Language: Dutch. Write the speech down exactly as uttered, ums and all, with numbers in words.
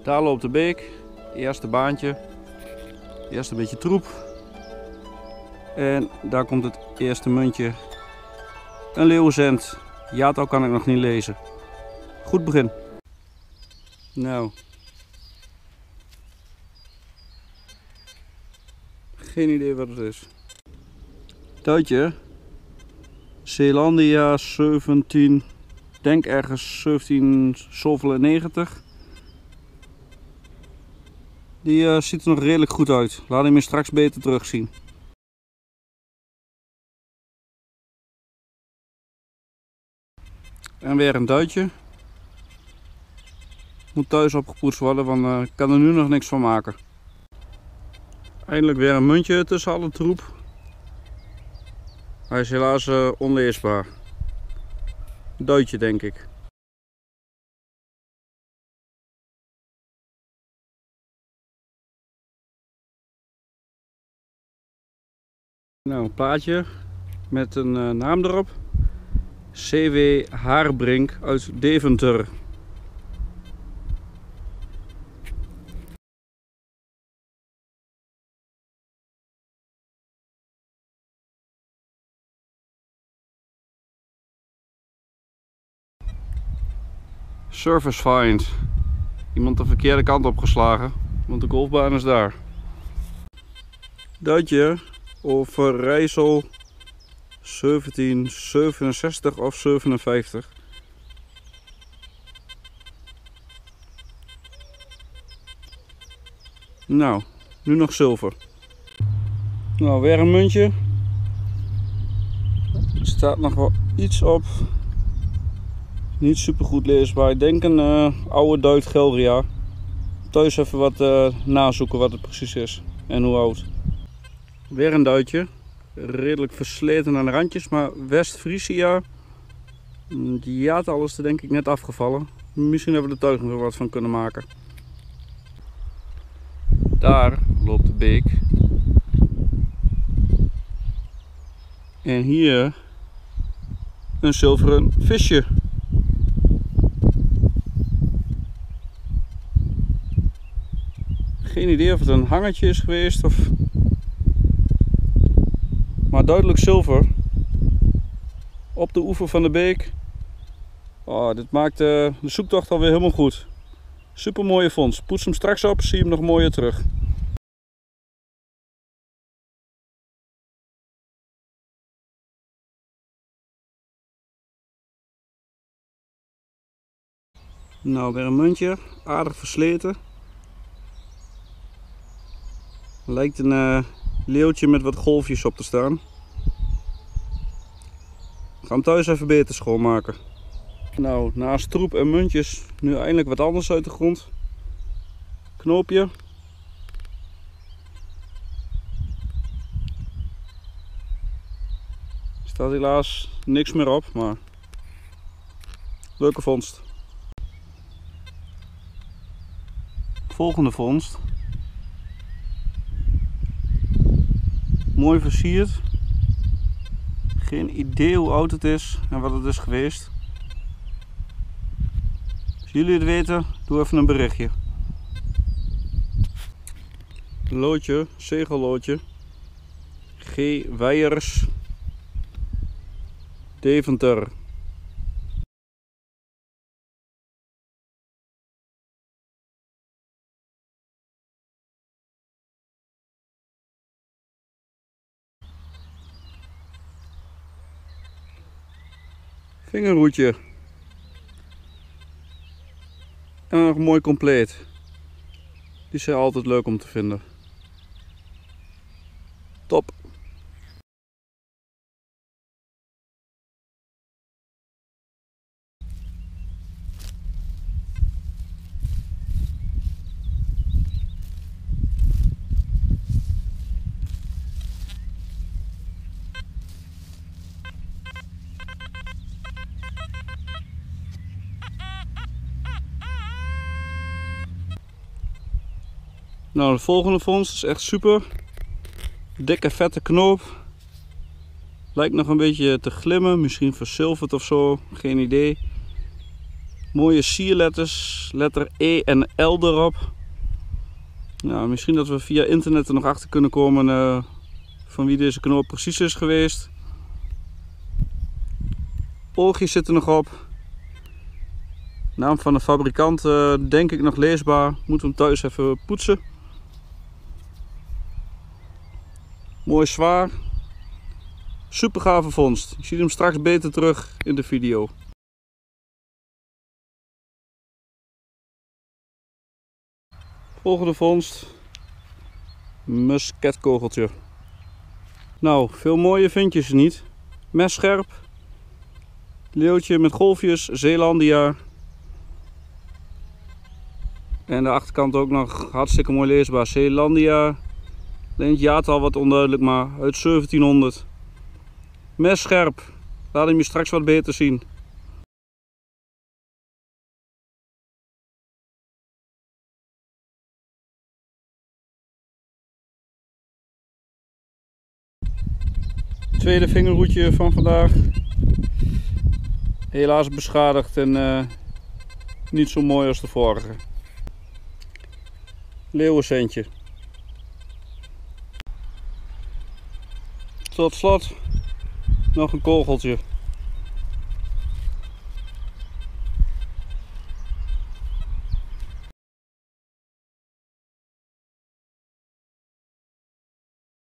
Daar loopt de beek. Eerste baantje. Eerst een beetje troep. En daar komt het eerste muntje. Een leeuwenzend. Jaartal kan ik nog niet lezen. Goed begin. Nou. Geen idee wat het is. Duitje. Zeelandia zeventien. Denk ergens zeventien zevenennegentig. Die uh, ziet er nog redelijk goed uit. Laat hem je straks beter terugzien. En weer een duitje. Moet thuis opgepoetst worden, want uh, ik kan er nu nog niks van maken. Eindelijk weer een muntje tussen alle troep. Hij is helaas uh, onleesbaar. Duitje denk ik. Nou, een plaatje met een uh, naam erop. C W Haarbrink uit Deventer. Surface find. Iemand de verkeerde kant opgeslagen, want de golfbaan is daar. Duitje of Rijssel zeventien zevenenzestig of zevenenvijftig. Nou, nu nog zilver. Nou, weer een muntje. Er staat nog wel iets op. Niet super goed leesbaar. Ik denk een uh, oude Duit Gelria. Thuis even wat uh, nazoeken wat het precies is en hoe oud. Weer een duitje. Redelijk versleten aan de randjes, maar West-Friesia. Die jaartal is er denk ik net afgevallen. Misschien hebben we er thuis nog wat van kunnen maken. Daar loopt de beek. En hier een zilveren visje. Geen idee of het een hangertje is geweest of... Maar duidelijk zilver. Op de oever van de beek. Oh, dit maakt de, de zoektocht alweer helemaal goed. Super mooie vondst. Poets hem straks op, zie je hem nog mooier terug. Nou, weer een muntje. Aardig versleten. Lijkt een uh, leeuwtje met wat golfjes op te staan. Ik ga hem thuis even beter schoonmaken. Nou, naast troep en muntjes nu eindelijk wat anders uit de grond. Knoopje. Er staat helaas niks meer op, maar leuke vondst. Volgende vondst. Mooi versierd. Geen idee hoe oud het is en wat het is geweest. Als jullie het weten, doe even een berichtje. Loodje, zegelloodje. G. Weijers. Deventer. Vingerhoedje. En nog mooi compleet. Die zijn altijd leuk om te vinden. Top. Nou, de volgende vondst is echt super. Dikke vette knoop. Lijkt nog een beetje te glimmen, misschien verzilverd of zo, geen idee. Mooie sierletters, letter E en L erop. Nou, misschien dat we via internet er nog achter kunnen komen uh, van wie deze knoop precies is geweest. Oogjes zitten nog op. Naam van de fabrikant uh, denk ik nog leesbaar. Moeten we hem thuis even poetsen. Mooi zwaar. Super gave vondst. Je ziet hem straks beter terug in de video. Volgende vondst. Musketkogeltje. Nou, veel mooie vind je ze niet. Messcherp. Leeuwtje met golfjes. Zeelandia. En de achterkant ook nog hartstikke mooi leesbaar. Zeelandia. Alleen het jaartal wat onduidelijk, maar uit zeventienhonderd. Messcherp. Laat hem je straks wat beter zien. Tweede vingerhoedje van vandaag. Helaas beschadigd en uh, niet zo mooi als de vorige. Leeuwencentje. Tot slot nog een kogeltje.